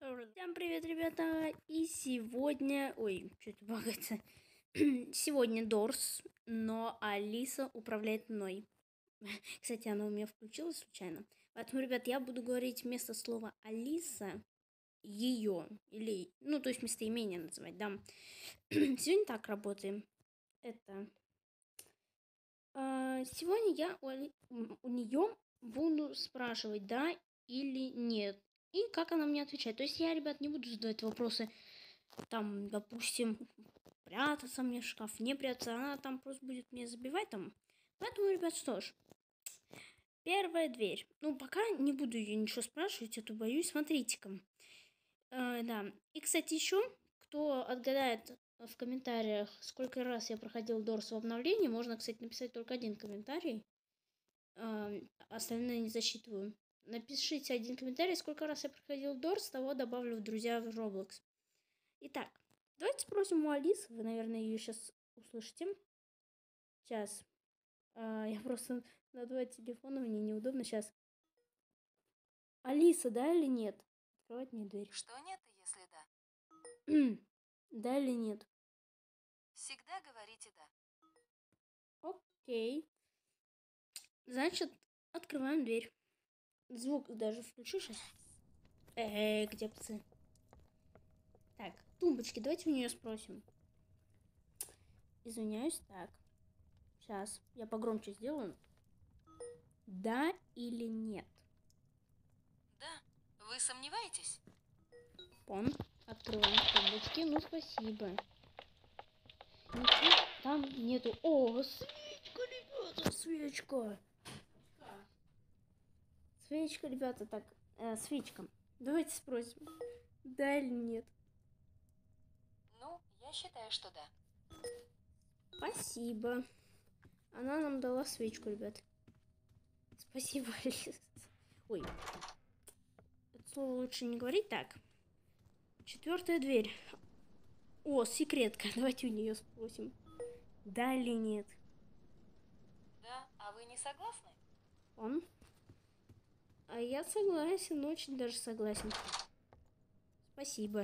Всем привет, ребята! И сегодня... Ой, что-то багается. Сегодня Дорс, но Алиса управляет мной. Кстати, она у меня включилась случайно. Поэтому, ребят, я буду говорить вместо слова Алиса ее. Или, ну, то есть местоимение называть, да. Сегодня так работаем. Это... Сегодня я у нее буду спрашивать, да или нет. И как она мне отвечает. То есть я, ребят, не буду задавать вопросы, там, допустим, прятаться мне в шкаф, не прятаться. Она там просто будет мне забивать там. Поэтому, ребят, что ж. Первая дверь. Ну, пока не буду ее ничего спрашивать, а то боюсь. Смотрите-ка. Да. И, кстати, еще, кто отгадает в комментариях, сколько раз я проходил Дорс в обновлении, можно, кстати, написать только один комментарий. Остальные не засчитываю. Напишите один комментарий, сколько раз я проходил Дорс, того добавлю в друзья в Roblox. Итак, давайте спросим у Алисы. Вы, наверное, ее сейчас услышите. Сейчас. Я просто на два телефона, мне неудобно сейчас. Алиса, да или нет? Открывать мне дверь. Что нет, если да? Да или нет? Всегда говорите да. Окей. Значит, открываем дверь. Звук даже включу сейчас. Где псы? Так, тумбочки, давайте у нее спросим. Извиняюсь, так. Сейчас, я погромче сделаю. Да или нет? Да. Вы сомневаетесь? Пон, открываем тумбочки. Ну, спасибо. Ничего там нету. О, свечка, ребята, свечка. Свечка, ребята, так, свечка. Давайте спросим, да или нет. Ну, я считаю, что да. Спасибо. Она нам дала свечку, ребят. Спасибо, Алиса. Ой, это слово лучше не говорить. Так, 4-я дверь. О, секретка. Давайте у нее спросим, да или нет. Да, а вы не согласны? Он? А я согласен, очень даже согласен. Спасибо.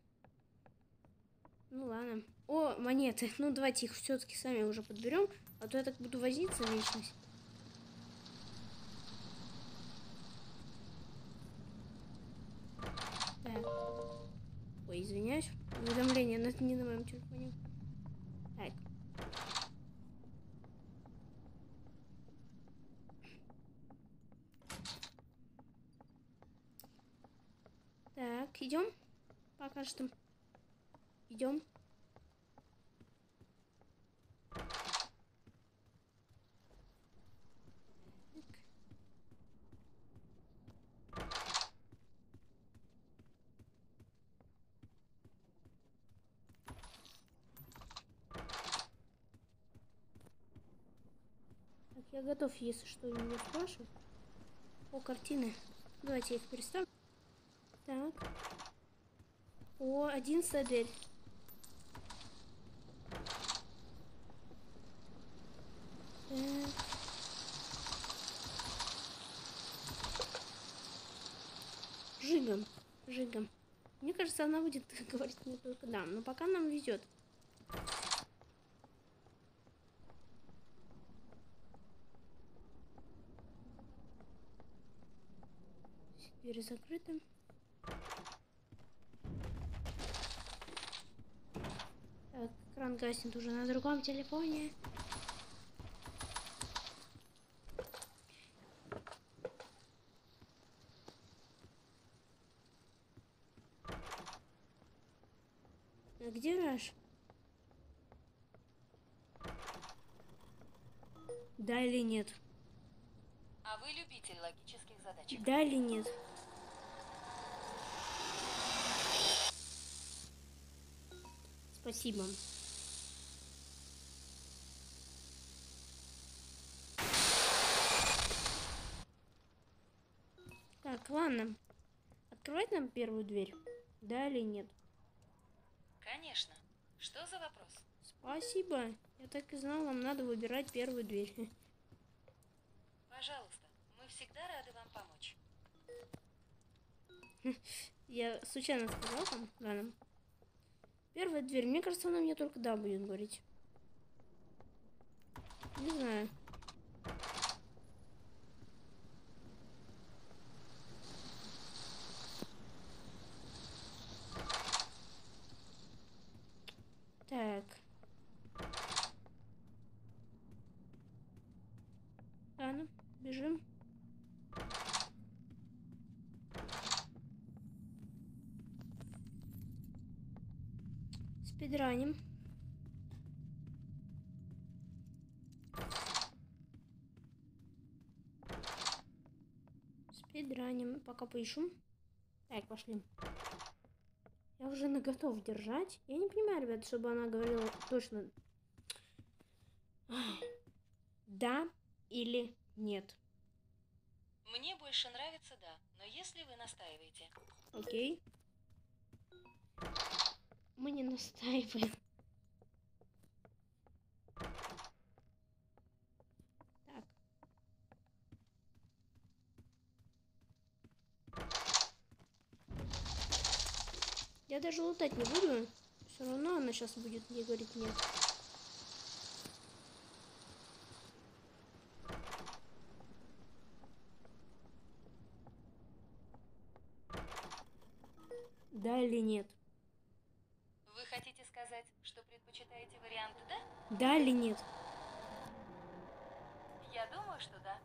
Ну ладно. О, монеты. Ну давайте их все-таки сами уже подберем, а то я так буду возиться вечно. Так. Ой, извиняюсь. Уведомление не на моем телефоне. Так. Так, идем. Пока что. Идем. Так, я готов, если что, меня спрашивать. О, картины. Давайте я их переставлю. Так. О, 11-я дверь. Так. Жигом. Жигом. Мне кажется, она будет говорить мне только да. Но пока нам везет. Двери закрыты. Так, экран гаснет уже на другом телефоне. А где Раш? Да или нет? А вы любитель логических задачек? Да или нет? Спасибо. Так, ладно. Открывать нам первую дверь? Да или нет? Конечно. Что за вопрос? Спасибо. Я так и знал, нам надо выбирать первую дверь. Пожалуйста, мы всегда рады вам помочь. Я случайно сказал там, ладно. Первая дверь. Мне кажется, она мне только да будет говорить. Не знаю. Так. Ладно, бежим. Спидраним. Спидраним. Пока поищу. Так, пошли. Я уже наготов держать. Я не понимаю, ребят, чтобы она говорила точно да или нет. Мне больше нравится да, но если вы настаиваете. Окей. Мы не настаиваем. Так. Я даже лутать не буду. Все равно она сейчас будет мне говорить нет. Да или нет? Вы хотите сказать, что предпочитаете вариант да? Да или нет? Я думаю, что да.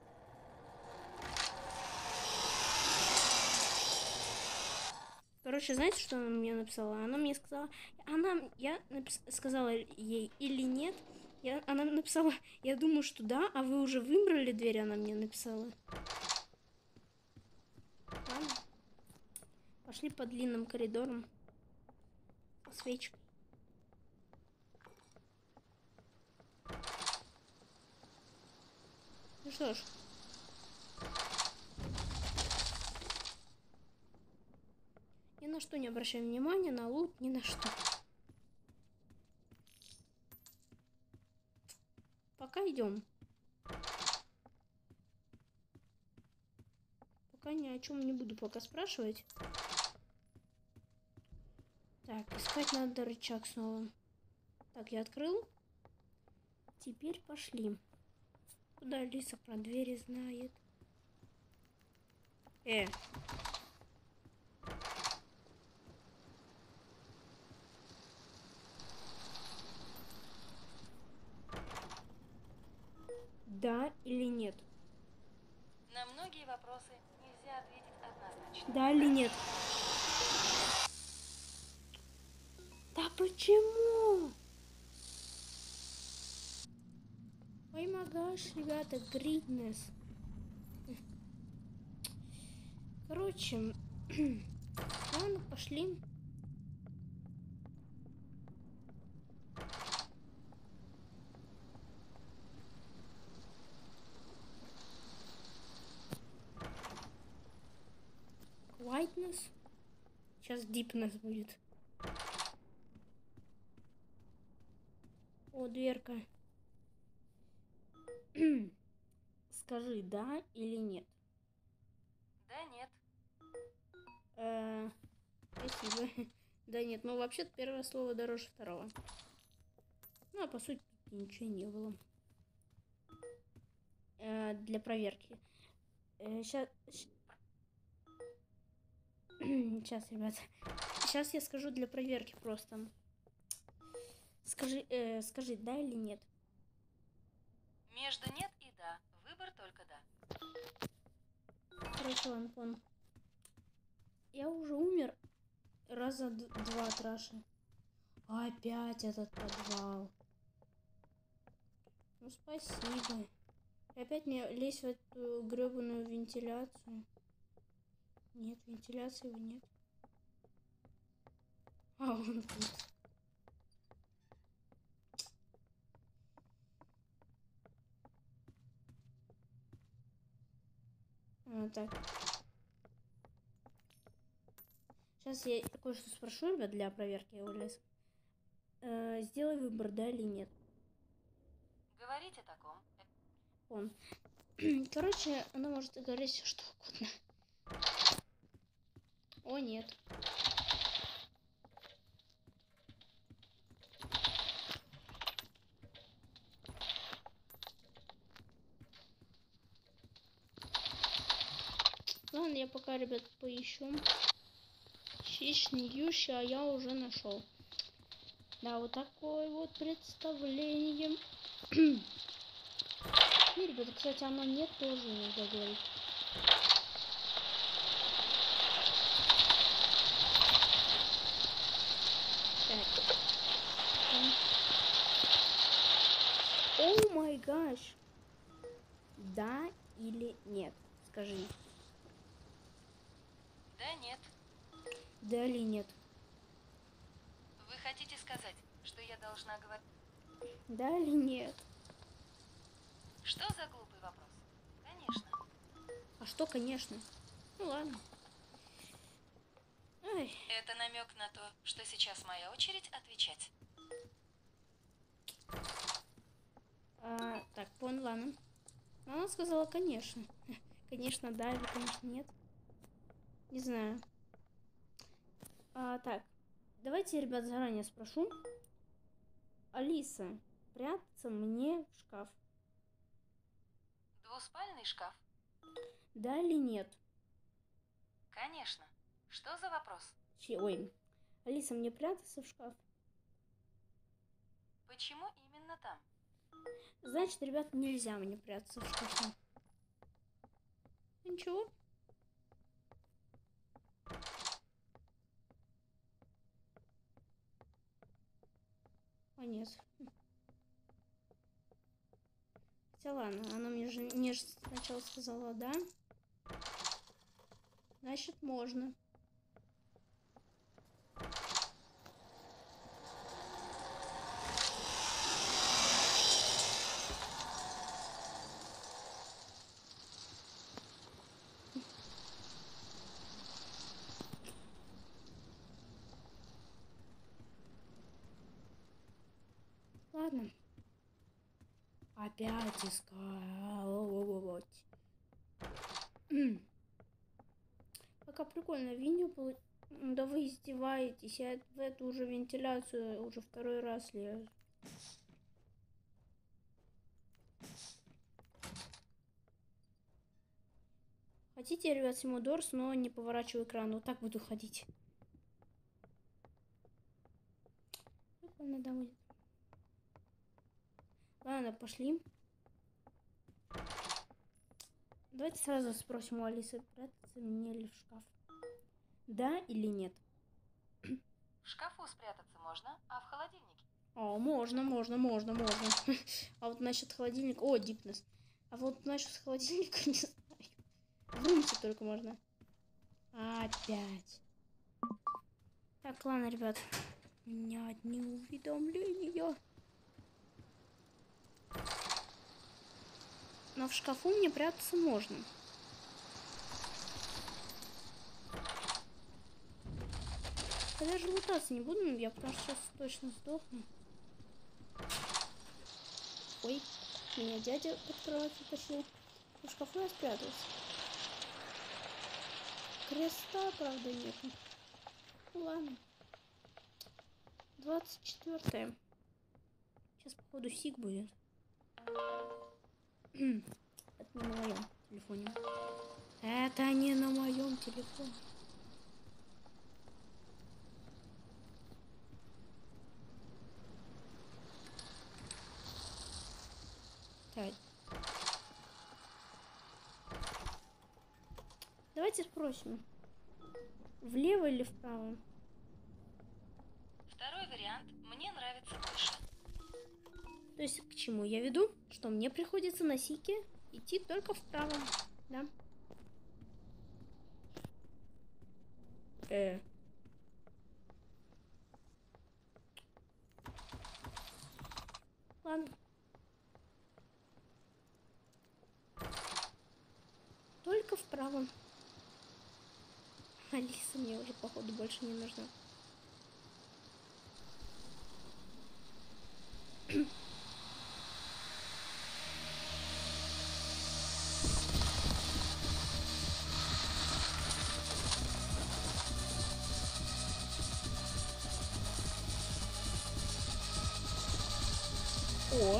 Короче, знаете, что она мне написала? Она мне сказала... Я сказала ей или нет. Она написала, я думаю, что да, а вы уже выбрали дверь, она мне написала. Ладно. Пошли по длинным коридорам. Со свечкой. Ну что ж. Ни на что не обращаем внимания, на лут, ни на что. Пока идем. Пока ни о чем не буду пока спрашивать. Так, искать надо рычаг снова. Так, я открыл. Теперь пошли. Куда Алиса про двери знает? Да или нет? На многие вопросы нельзя ответить однозначно. Да или нет? Да почему? Ой, магаш, ребята, гриднес. Короче, ладно, пошли. Whiteness. Сейчас deepness будет. О, дверка. Скажи, да или нет? Да, нет. Спасибо. Да нет, ну вообще-то первое слово дороже второго. Ну, а по сути ничего не было. Для проверки. Сейчас, ребят. Сейчас я скажу для проверки просто. Скажи, да или нет? Между нет и да. Выбор только да. Хорошо, Антон. Я уже умер раза два от Раши. Опять этот подвал. Ну, спасибо. И опять мне лезть в эту гребаную вентиляцию. Нет, вентиляции его нет. А, он тут. Так. Сейчас я кое-что спрошу, ребят, для проверки его лес. Сделай выбор, да или нет. Говорите о таком. Он. Короче, она может говорить все что угодно. О, нет. Ладно, я пока, ребят, поищу. Щища я уже нашел. Да, вот такое вот представление. И, ребята, кстати, оно нет тоже иногда говорит. Так. О май гаш. Да или нет? Скажи. Да, нет. Да или нет? Вы хотите сказать, что я должна говорить? Да или нет? Что за глупый вопрос? Конечно. А что, конечно? Ну ладно. Ай. Это намек на то, что сейчас моя очередь отвечать. Так, понял, ладно. Она сказала, конечно. Конечно, да или, конечно, нет. Не знаю. Так, давайте, ребят, заранее спрошу. Алиса, прятаться мне в шкаф. Двуспальный шкаф? Да или нет? Конечно. Что за вопрос? Ой, Алиса, мне прятаться в шкаф? Почему именно там? Значит, ребят, нельзя мне прятаться в шкафу. Ничего. А нет. Хотя ладно, она мне же сначала сказала да. Значит, можно. Ладно. Опять искать. Пока прикольное видео получилось. Да вы издеваетесь. Я в эту уже вентиляцию уже второй раз лезу. Хотите, ребят, Симудорс, но не поворачиваю экран. Вот так буду ходить. Прикольно, да, будет. Ладно, пошли. Давайте сразу спросим у Алисы, прятаться мне ли в шкаф. Да или нет? В шкафу спрятаться можно, а в холодильнике? О, можно. А вот насчет холодильника... О, дипнес. А вот насчет холодильника не знаю. В румсе только можно. Опять. Так, ладно, ребят. У меня одни уведомления. Но в шкафу мне прятаться можно. Я даже лутаться не буду, я потому что сейчас точно сдохну. Ой, меня дядя под кровать утащил. В шкафу я спрятался. Креста, правда, нету. Ну ладно. 24-е. Сейчас, походу, сик будет. Это не на моем телефоне. Это не на моем телефоне. Так. Давайте спросим. Влево или вправо? Второй вариант мне нравится больше. То есть к чему я веду? Что мне приходится на сике идти только вправо. Да. Ладно. Только вправо. Алиса мне уже, походу, больше не нужна. О.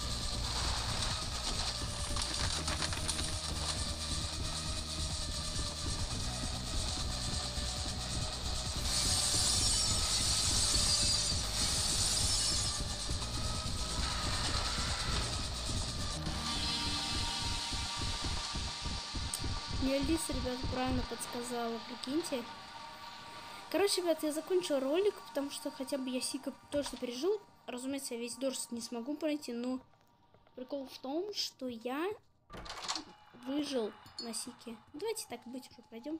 Мне Алиса, ребят, правильно подсказала, прикиньте. Короче, ребят, я закончил ролик, потому что хотя бы я Сика тоже пережил. Разумеется, я весь Дорс не смогу пройти, но прикол в том, что я выжил на Сике. Давайте так быть уже пройдем.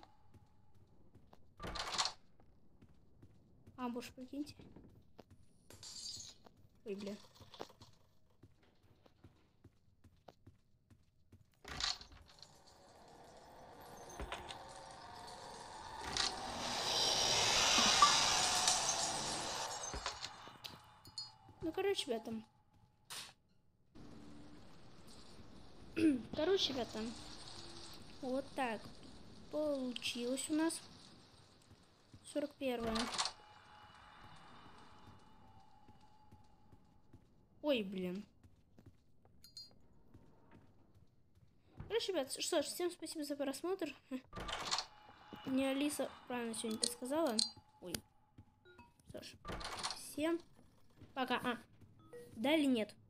Амбуш, прикиньте. Ой, бля. Ну, короче, ребята. Короче, ребята. Вот так получилось у нас. 41-е. Ой, блин. Короче, ребят, что ж, всем спасибо за просмотр. Мне Алиса правильно сегодня это сказала. Ой. Что ж, всем пока. Да или нет?